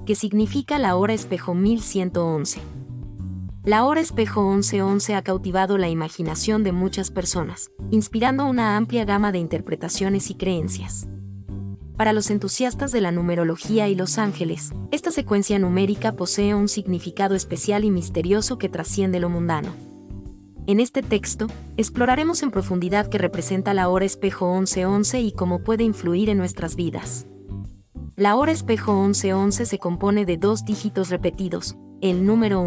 que significa la hora espejo 1111. La hora espejo 1111 ha cautivado la imaginación de muchas personas, inspirando una amplia gama de interpretaciones y creencias. Para los entusiastas de la numerología y los ángeles, esta secuencia numérica posee un significado especial y misterioso que trasciende lo mundano. En este texto, exploraremos en profundidad qué representa la hora espejo 1111 y cómo puede influir en nuestras vidas. La hora espejo 1111 se compone de 2 dígitos repetidos, el número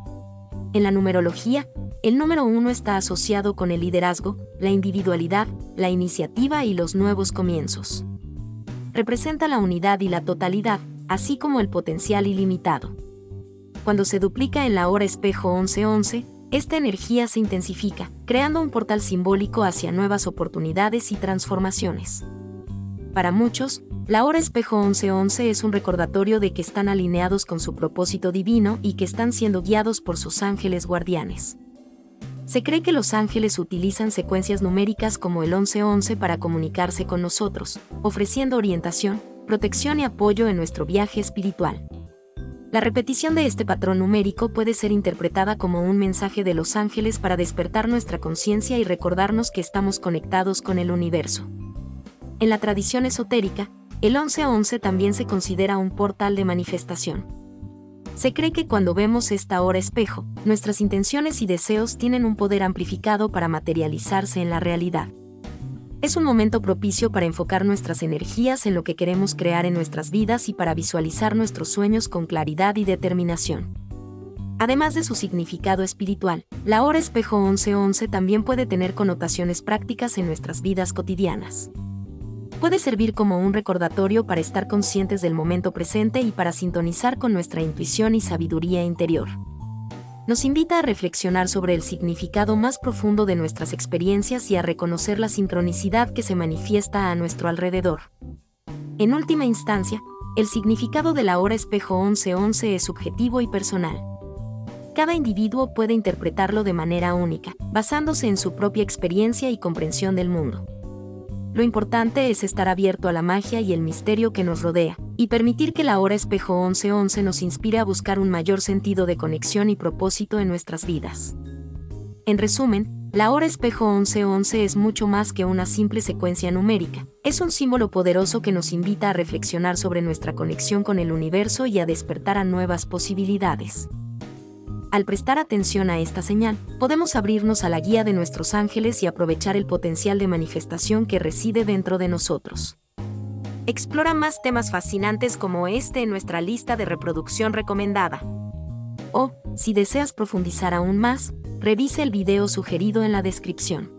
1. En la numerología, el número 1 está asociado con el liderazgo, la individualidad, la iniciativa y los nuevos comienzos. Representa la unidad y la totalidad, así como el potencial ilimitado. Cuando se duplica en la hora espejo 1111, esta energía se intensifica, creando un portal simbólico hacia nuevas oportunidades y transformaciones. Para muchos, la hora espejo 1111 es un recordatorio de que están alineados con su propósito divino y que están siendo guiados por sus ángeles guardianes. Se cree que los ángeles utilizan secuencias numéricas como el 1111 para comunicarse con nosotros, ofreciendo orientación, protección y apoyo en nuestro viaje espiritual. La repetición de este patrón numérico puede ser interpretada como un mensaje de los ángeles para despertar nuestra conciencia y recordarnos que estamos conectados con el universo. En la tradición esotérica, el 1111 también se considera un portal de manifestación. Se cree que cuando vemos esta hora espejo, nuestras intenciones y deseos tienen un poder amplificado para materializarse en la realidad. Es un momento propicio para enfocar nuestras energías en lo que queremos crear en nuestras vidas y para visualizar nuestros sueños con claridad y determinación. Además de su significado espiritual, la hora espejo 1111 también puede tener connotaciones prácticas en nuestras vidas cotidianas. Puede servir como un recordatorio para estar conscientes del momento presente y para sintonizar con nuestra intuición y sabiduría interior. Nos invita a reflexionar sobre el significado más profundo de nuestras experiencias y a reconocer la sincronicidad que se manifiesta a nuestro alrededor. En última instancia, el significado de la hora espejo 1111 es subjetivo y personal. Cada individuo puede interpretarlo de manera única, basándose en su propia experiencia y comprensión del mundo. Lo importante es estar abierto a la magia y el misterio que nos rodea, y permitir que la hora espejo 1111 nos inspire a buscar un mayor sentido de conexión y propósito en nuestras vidas. En resumen, la hora espejo 1111 es mucho más que una simple secuencia numérica. Es un símbolo poderoso que nos invita a reflexionar sobre nuestra conexión con el universo y a despertar a nuevas posibilidades. Al prestar atención a esta señal, podemos abrirnos a la guía de nuestros ángeles y aprovechar el potencial de manifestación que reside dentro de nosotros. Explora más temas fascinantes como este en nuestra lista de reproducción recomendada. O, si deseas profundizar aún más, revise el video sugerido en la descripción.